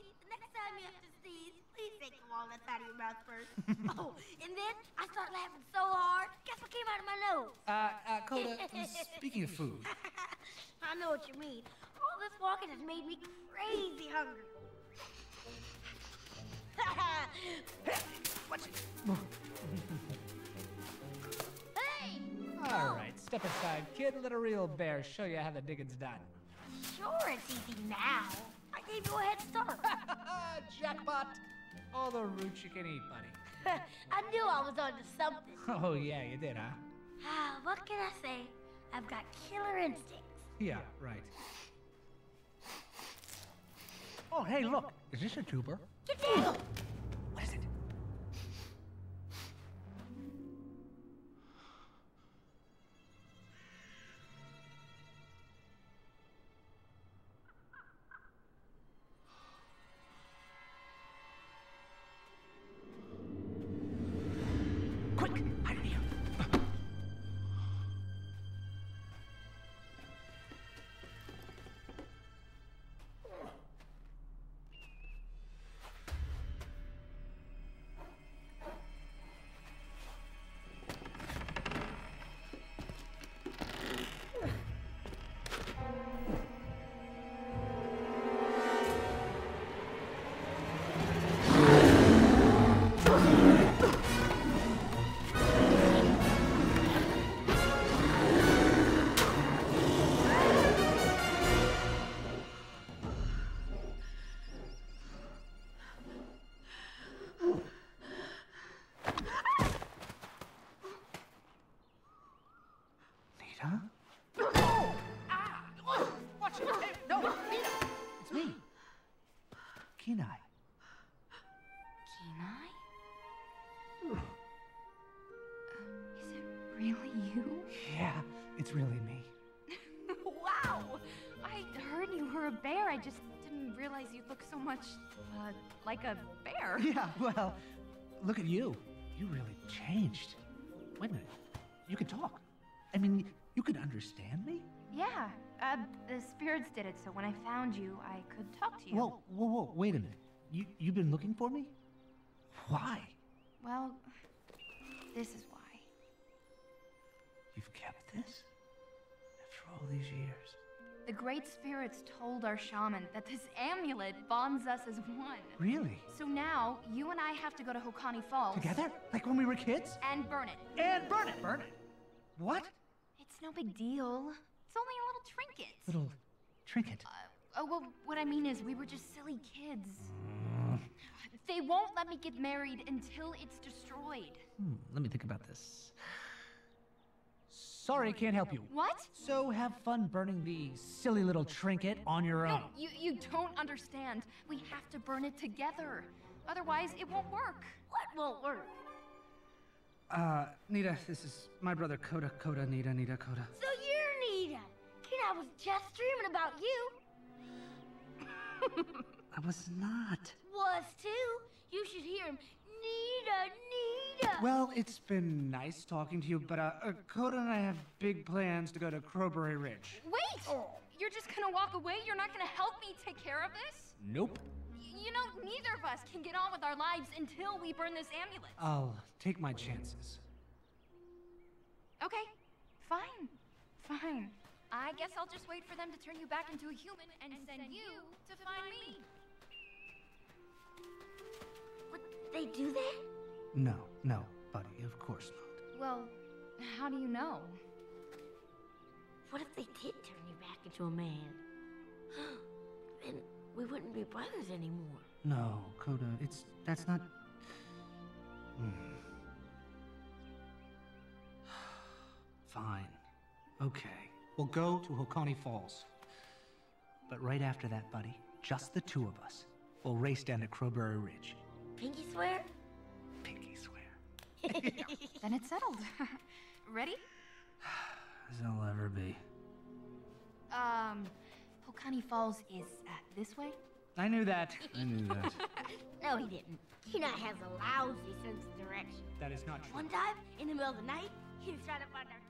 next time you have to sneeze, please take the walnuts out of your mouth first. Oh, and then I start laughing so hard, guess what came out of my nose? Coda, speaking of food. I know what you mean. All this walking has made me crazy hungry. What's it? Hey! All right, step aside, kid. Let a real bear show you how the digging's done. Sure, it's easy now. I gave you a head start. Jackpot! All the roots you can eat, buddy. I knew I was onto something. Oh, yeah, you did, huh? What can I say? I've got killer instincts. Yeah, right. Oh, hey, look. Is this a tuber? Get down! What is it? Quick! Hide in here. Watch it! Hey, no! Nina! It's me! Kenai. Kenai? Is it really you? Yeah, it's really me. Wow! I heard you were a bear. I just didn't realize you look so much, like a bear. Yeah, well, look at you. You really changed. Wait a minute. You could talk. I mean, you could understand me? Yeah, the spirits did it, so when I found you, I could talk to you. Whoa, wait a minute. You've been looking for me? Why? Well, this is why. You've kept this? After all these years? The great spirits told our shaman that this amulet bonds us as one. Really? So now, you and I have to go to Hokani Falls. Together? Like when we were kids? And burn it. And burn it! Burn it! What? It's no big deal. It's only a little trinket. Little trinket. Well, what I mean is, we were just silly kids. They won't let me get married until it's destroyed. Let me think about this. Sorry, can't help you. What? So have fun burning the silly little trinket on your own. No, you don't understand. We have to burn it together. Otherwise, it won't work. What won't work? Nita, this is my brother Coda, Nita, Coda. So you're Nita. I was just dreaming about you. I was not. Was too. You should hear him. Nita. Well, it's been nice talking to you, but Coda and I have big plans to go to Crowberry Ridge. Wait! You're just gonna walk away? You're not gonna help me take care of this? Nope. You know, neither of us can get on with our lives until we burn this amulet. I'll take my chances. Okay, fine. I guess I'll just wait for them to turn you back into a human and send you to find me. Would they do that? No, buddy, of course not. Well, how do you know? What if they did turn you back into a man? Then we wouldn't be brothers anymore. No, Coda, that's not... Fine. Okay. We'll go to Hokani Falls. But right after that, buddy, just the two of us, we'll race down to Crowberry Ridge. Pinky swear? Pinky swear. Then it's settled. Ready? As I'll ever be. Hokani Falls is this way? I knew that. I knew that. No, he didn't. Kenai has a lousy sense of direction. That is not true. One time, in the middle of the night, he was trying to find our